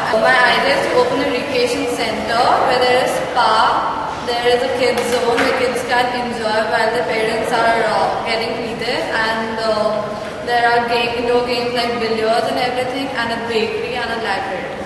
My idea is to open a recreation center where there is spa, there is a kids zone where kids can enjoy while the parents are getting treated, and there are indoor games like billiards and everything, and a bakery and a library.